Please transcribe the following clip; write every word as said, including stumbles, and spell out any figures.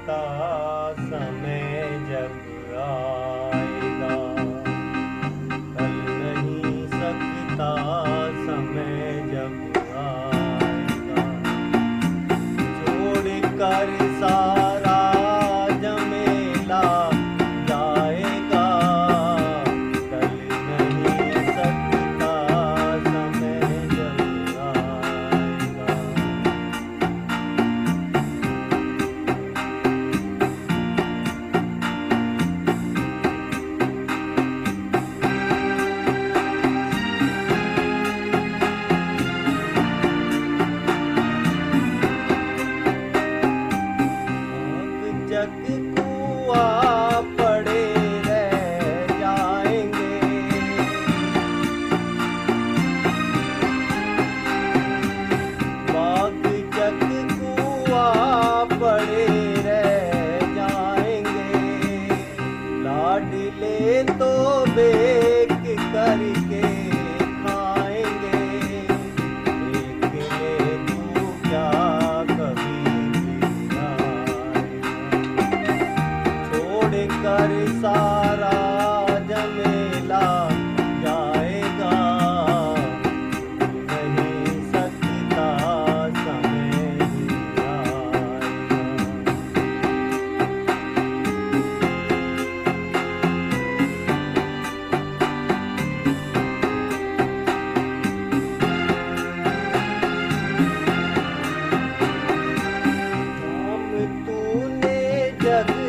सकता समय जब आएगा, टल नहीं सकता समय जब आएगा। छोड़ कर सारा झमेला जाएगा, टल नहीं सकता समय जब आएगा। जग कुआं पड़े रह जाएंगे, बाग जग कुआं पड़े रह जाएंगे। लाडले तो बेक करके खाएंगे, देख ले तू क्या कभी भी कर सारा झमेला जाएगा, नहीं सकता समय भी आएगा। काम तूने जग